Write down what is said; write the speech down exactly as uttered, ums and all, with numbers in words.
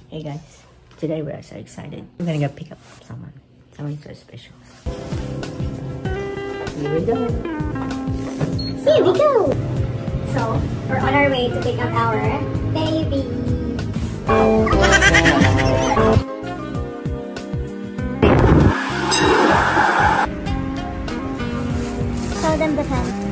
Hey guys, today we are so excited. We're gonna go pick up someone. Someone so special. Here we go. Here we go! So, we're on our way to pick up our baby. Show them the pen.